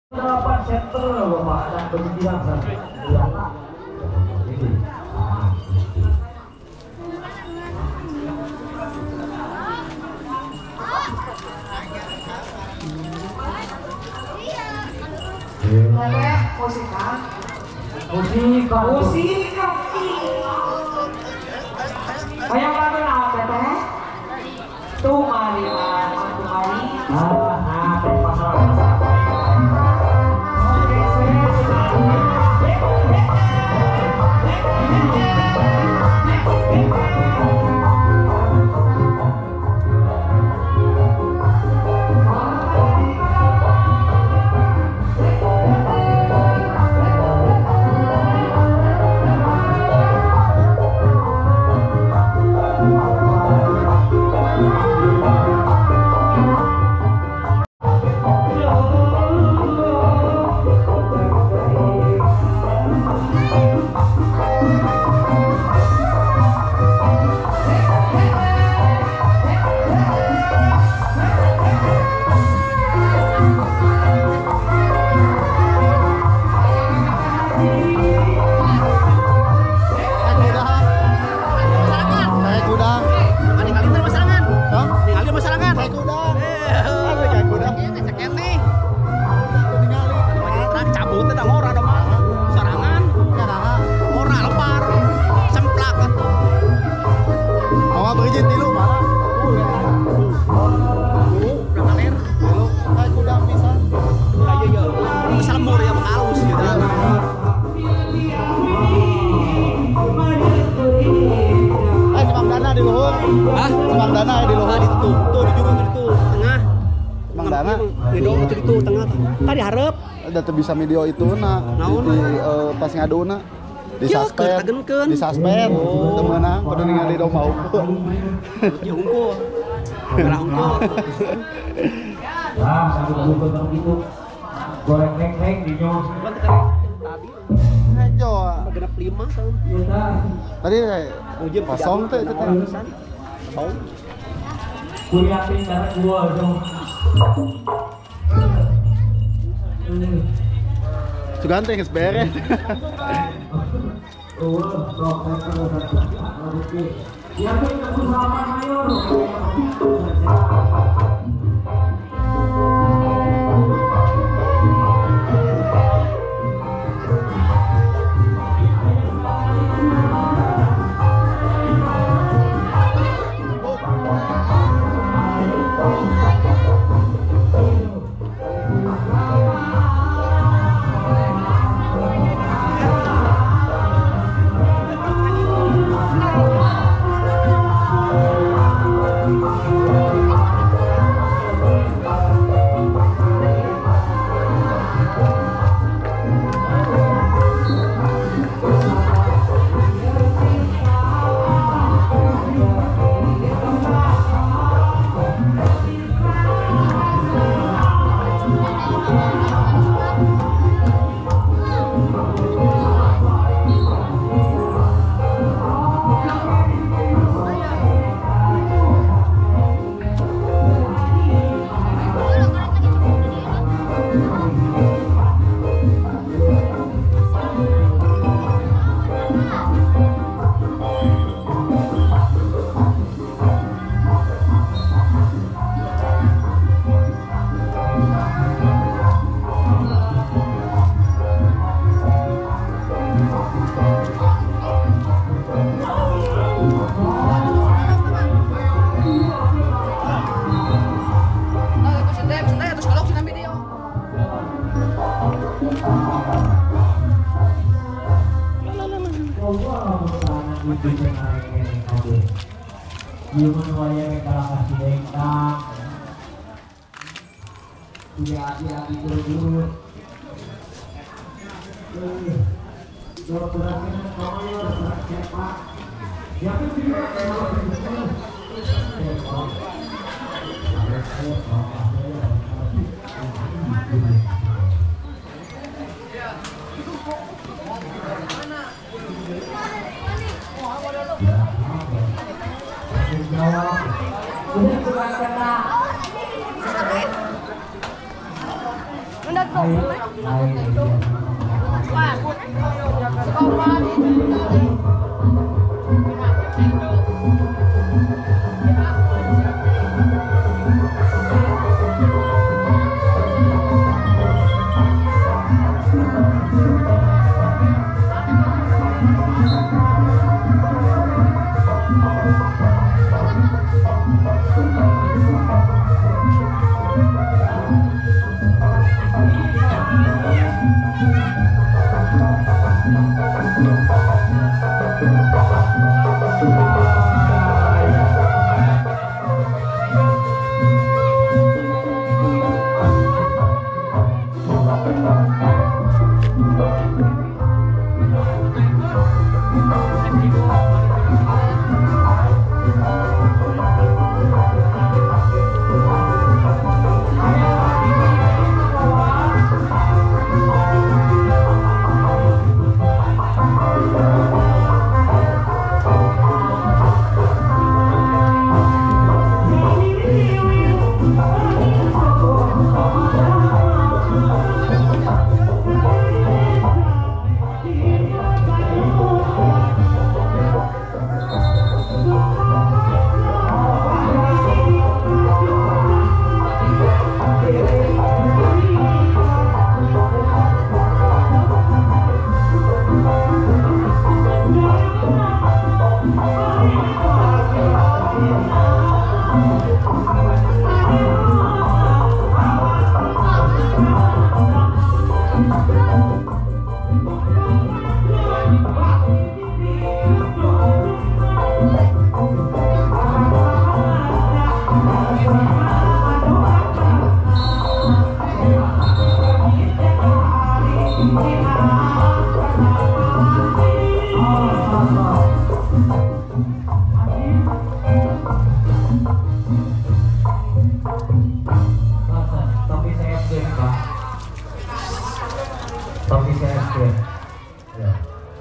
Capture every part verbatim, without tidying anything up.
Delapan center Bapak dan berbilang sana. Musik musik musik kayak lagu apa teh? Tuh mari mas, tuh mari. ah nah teh pasal tadi harap ada bisa video itu nak di uh, pas ngadu nak di suspend di suspend temenang pada ningali domba unggul ya unggul merah unggul nah sambil unggul begitu goreng neng-neng di nyong tadi hejo genap lima tahun tadi kosong teh itu teh kosong kuliahin cara gua dong Sugante geus beres. Menurut Tapi saya kira, ya.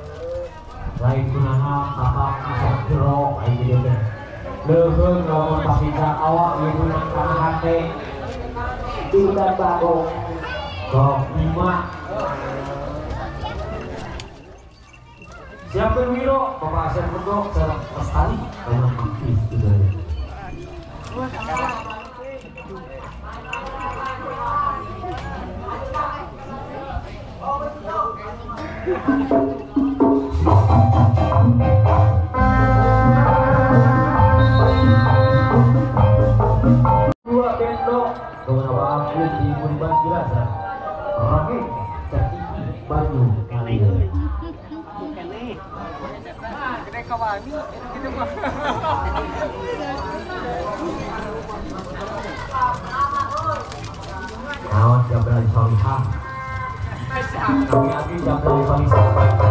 Lain kunaha apa bisa jerok aja dia teh. Leuheung lamun pasika awak ieu nang kana hate. Tidak bagong. Sok lima. Siapkan Wiro, Bapak Asen Pondok, sareng Lestari, karena aktif juga. Dua bendok beberapa atlet di Kurban Jelasan Rangit Jati Baju Kalian Awas Jabal Solihah kami lagi Jabal Solihah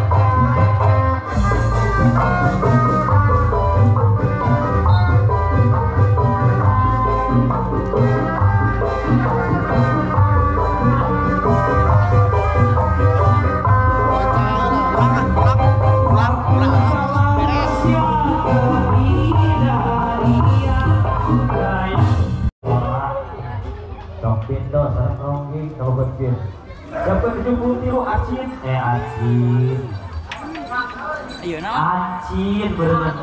Pindo sareng ronggi kabupaten Pin. Dapat tujuh puluh tilu Acin. Eh Acin. Ayo naon? Acin berenang.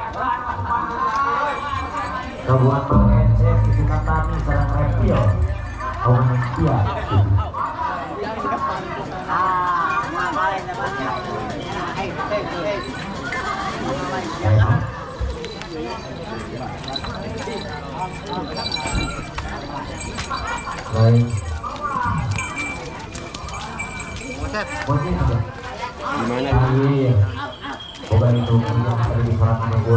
Kabupaten Encep di Katani sareng Reptil. Kabupaten Setia. Ah, ngapain dapat ya? Hei, hei, hei. Baik. Boset juga. Gimana? Iya. Coba itu yang ada di surat nama gue.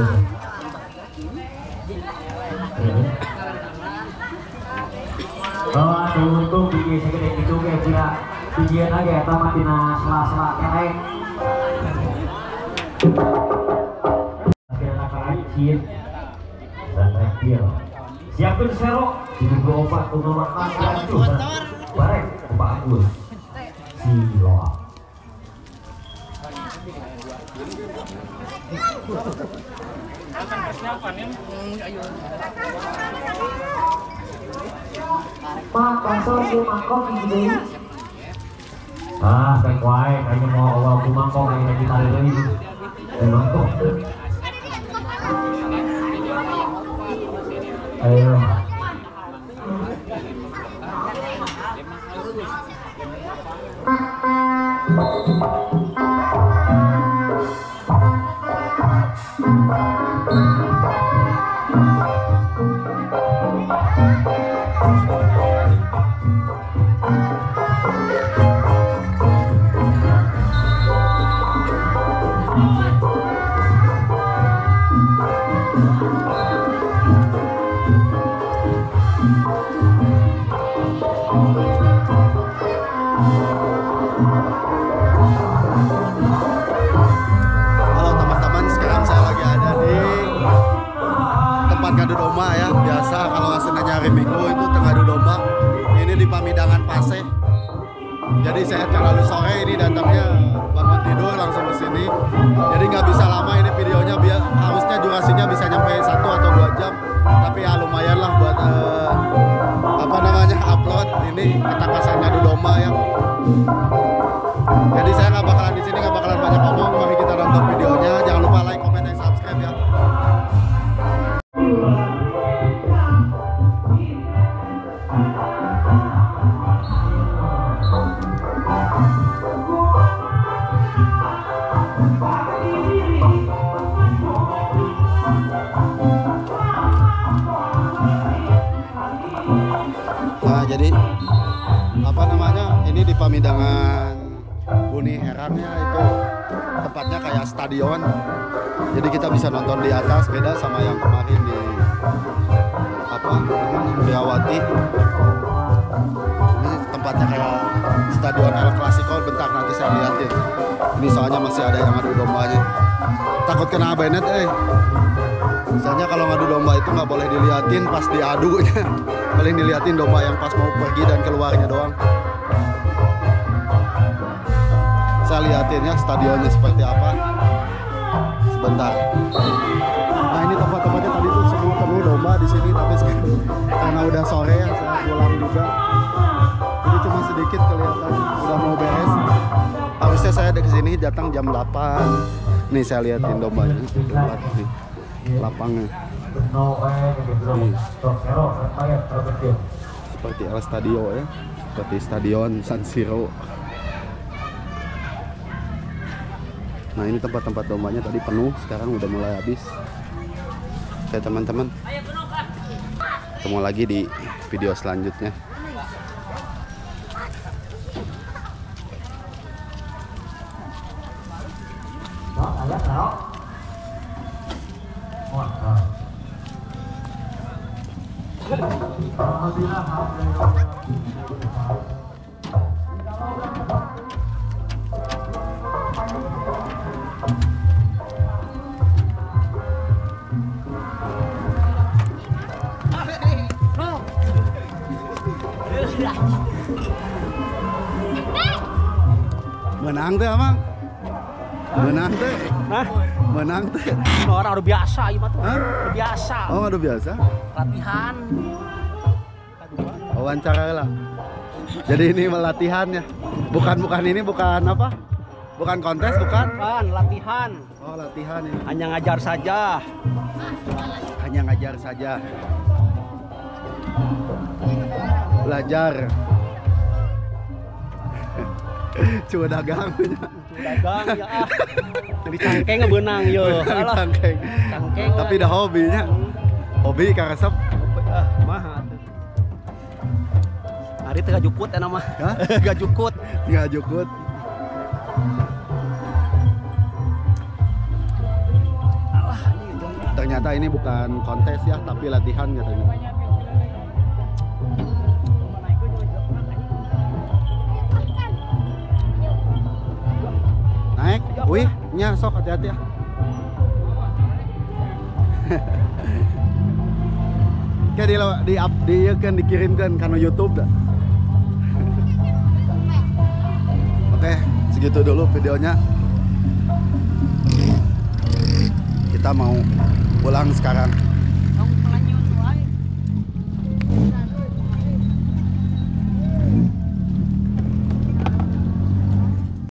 Oh, untuk biji segede itu kayak bila bijian aja ya, tamat tina sela-sela kene. Akhirnya Acin dan Reptil. Siapkan serok di dua obat untuk makan lanjut bareng Pak Agus Siloa. Pak, pasal si mangkok gini. Ah, kayak wae, kayaknya mau awal kumangkong yang kita lagi. Kumangkong. Ayo. Halo teman-teman, sekarang saya lagi ada di tempat ngadu domba ya. Biasa kalau Senin hari Minggu itu ngadu domba. Ini di Pamidangan Paseh. Jadi saya terlalu sore ini datangnya, bangun tidur langsung ke sini. Jadi nggak bisa lama ini videonya, biar harusnya durasinya bisa nyampe satu atau dua jam. Tapi ya lumayan lah buat uh, apa namanya upload ini ketangkasan ngadu domba ya. Jadi saya nggak bakalan di sini, nggak bakalan banyak ngomong. Mari kita nonton videonya. Jangan lupa like, comment, dan subscribe ya. Nah, jadi apa namanya? Ini di Pamidangan Buni Herannya itu tempatnya kayak stadion. Jadi kita bisa nonton di atas, beda sama yang kemarin di apa? Biawati. Ini tempatnya kayak stadion El Clasico. Bentar nanti saya liatin. Ini soalnya masih ada yang ngadu dombanya. Takut kena banet, eh. Misalnya kalau ngadu domba itu nggak boleh diliatin pas diadunya. Paling diliatin domba yang pas mau pergi dan keluarnya doang. Saya liatin ya stadionnya seperti apa. Sebentar. Nah, ini tempat-tempatnya tadi tuh semua penuh domba di sini, tapi sekarang karena udah sore ya saya pulang juga. Jadi cuma sedikit kelihatan udah mau beres. Harusnya saya ada kesini datang jam delapan. Nih saya liatin dombanya. Tempat nih lapangnya. Nih. Seperti El Stadio ya. Seperti stadion San Siro. Nah, ini tempat-tempat dombanya tadi penuh, sekarang udah mulai habis. Oke teman-teman, ketemu lagi di video selanjutnya. Menang teh, Amang. Menang teh. Hah? Menang teh. Orang udah biasa ieu mah tuh. Hah? Udah biasa. Oh, udah biasa. Latihan. Wawancara lah. Jadi ini latihan ya. Bukan bukan ini bukan apa? Bukan kontes, bukan? Bukan, latihan. Oh, latihan ini. Hanya ngajar saja. Hanya ngajar saja. Belajar. Cuma dagang. Dagang ya ah. Di cangkeng ngebenang yo. Cangkeng. Cangkeng. Tapi dah hobinya. Hobi karesep. Ah, mah atuh. Ari teh gajukut eta mah. Hah? Gajukut. Nggak jukut. Alah, ini Ternyata ini bukan kontes ya, tapi latihan katanya. Naik, wih, nya sok hati-hati ya. Kayak di di up di kan dikirimkan karena YouTube dah. Oke, segitu dulu videonya. Kita mau pulang sekarang.